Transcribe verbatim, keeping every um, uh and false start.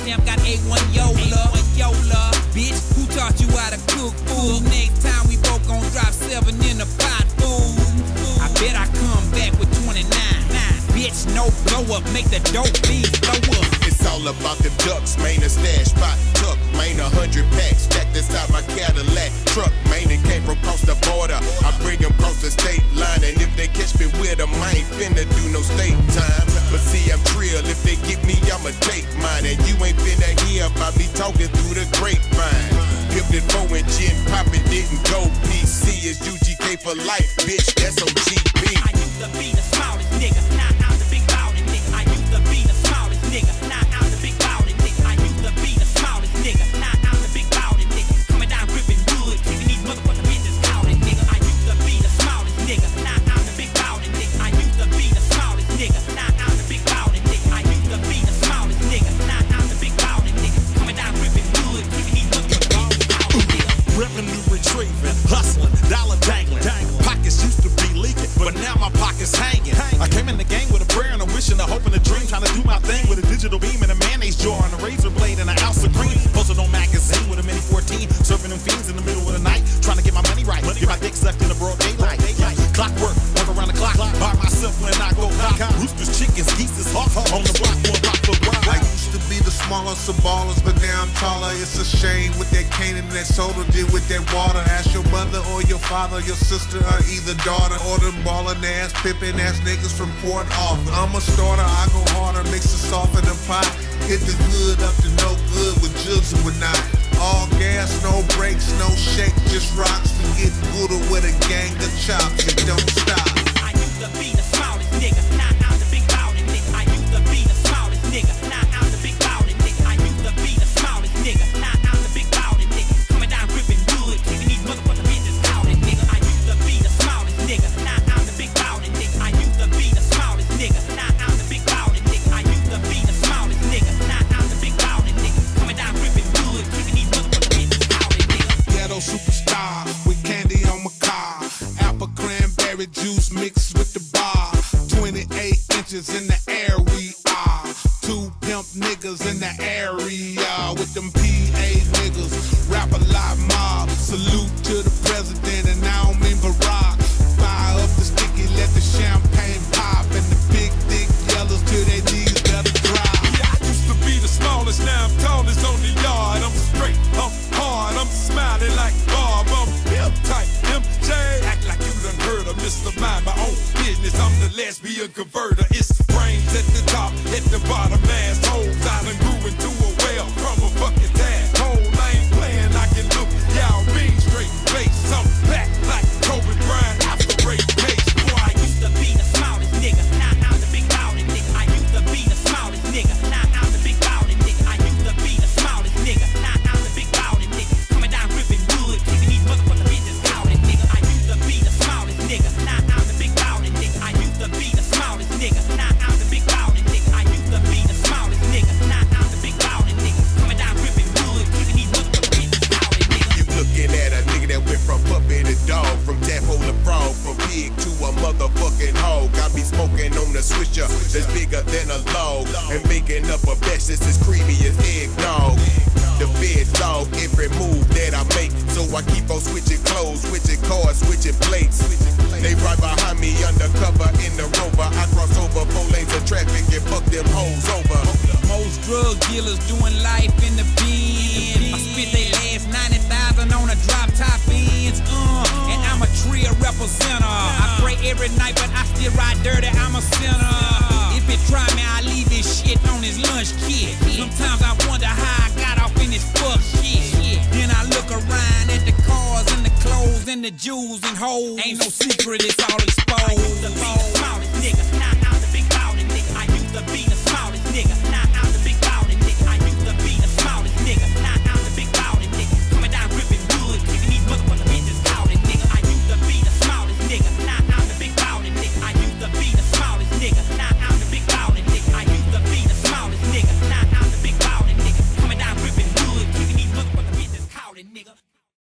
champ got A one Yola. Yola. Bitch, who taught you how to cook food? Next time we both gon' drop seven in the pot, fool. I bet I come back with twenty-nine. Bitch, no blow up, make the dope beats blow up. It's all about them ducks, man, a stash spot tuck, man, a hundred packs stacked inside my Cadillac truck, man, it came from across the border. I bring them across the state line, and if they catch me with them, I ain't finna do no state time. But see, I'm trill, if they get me, I'ma take mine, and you ain't finna hear about me talking through the grapevine. Pipped it four and gin poppin' didn't go. P C is U G K for life, bitch, that's O G B. I used to be the smallest nigga, now I'm the big ballin' nigga. I used to be the smallest nigga, now I'm the big ballin' nigga. I used to be the smallest nigga, now I'm the big ballin' nigga. Coming down ripping wood, keeping these motherfucking bitches callin' nigga. I used to be the smallest nigga, now I'm the big ballin' nigga. I used to be the smallest nigga, now I'm the big ballin' nigga. I used to be the smallest nigga, now I'm the big ballin' nigga. Coming down ripping wood, keeping these motherfucking bitches callin' nigga. Revenue retrieving, hustling, dollar dangling. Pockets used to be leaking, but now my pockets hanging. I came in the game with a prayer and a wish and a hope and a dream, trying to do my thing with a digital beam and a mayonnaise jar and a razor blade and an ounce of cream. Posted on magazine with a mini fourteen, serving them fiends in the middle of the night, trying to get my money right, get my dick sucked in the broad daylight. Clockwork, work around the clock, by myself when I go clock. Roosters, chickens, geese, hawk on the block, one block for block. I used to be the smallest of ballers, but now I'm taller. It's a shame with that cane and that soda, deal with that water. Ask your mother or your father, your sister, or either daughter, or them ballin' ass, pippin' ass niggas from Port Arthur. I'm a starter, I go harder, mix the soft in the pot. Hit the good up to no good with jugs or not. All gas, no brakes, no shake, just rocks. We get gooder with a gang of chops, it don't stop. I used to be the smallest nigga, now I'm the big ballin' nigga. I used to be the smallest nigga, now I'm the big ballin' nigga. I used to be the smallest nigga, now I'm the big ballin' nigga. Coming down ripping wood, keeping these motherfucking bitches callin' nigga. I used to be the smallest nigga, now I'm the big ballin' nigga. I used to be the smallest nigga, now I'm the big ballin' nigga. I used to be the smallest nigga, now I'm the big ballin' nigga. Coming down ripping wood, keeping these motherfucking bitches callin' nigga. Ghetto superstar with candy on my car. Apple cranberry juice mixed with the bar. twenty-eight inches in the air we are. Two pimp niggas in the area with them P A niggas. Rap a lot mob. Salute to the president and I don't mean Barack. Fire up the sticky, let the champagne pop. And the big dick yellows to their knees gotta drop. Yeah, I used to be the smallest, now I'm tallest on the yard. I'm straight, I'm hard, I'm smiling like Bob. I'm pimp type M J. Act like you done heard of Mister Mind My Own Business. I'm the lesbian converter. It's the brains at the top, at the bottom, assholes. I done grew into a well from a fucking tadpole. I ain't playing, I can look y'all mean straight face. I'm back like Kobe Bryant after rape case. Boy, I used to be the smallest nigga, now I'm the big ballin' nigga. I used to be the smallest nigga, now I'm the big ballin' nigga. I used to be the smallest nigga, now I'm the big ballin' nigga. Coming down ripping wood, keeping these motherfucking bitches callin' nigga. I used to be the smallest nigga, now I'm the big ballin' nigga. I used to be the smallest nigga, now I'm the big ballin' nigga. I used to be the smallest nigga, now I'm the big ballin' nigga. Coming down ripping wood, keeping these motherfucking bitches callin' nigga. You looking at a nigga that went from puppy to dog, from tadpole to frog, from pig to a motherfucking hog. I be smoking on the switcher that's bigger than a log, and making up a batch that's as creamy as eggnog. The feds dog every move that I make, so I keep on switching clothes, switching cars, switching plates. They right behind me undercover in the Rover. I cross over four lanes of traffic and fuck them hoes over. Most drug dealers doing life in the pen. I spit they last ninety thousand on a drop top ends. Uh, and I'm a trio representer. I pray every night, but I still ride dirty. I'm a sinner. If it try me, I leave this shit on his lunch kit. Sometimes I wonder how I got off in this fuck shit. Then I look around at the cars and the clothes and the jewels and hoes. Ain't no secret, it's all exposed. I used to be the smallest nigga, now I'm the big ballin' nigga. I used to be the smallest nigga.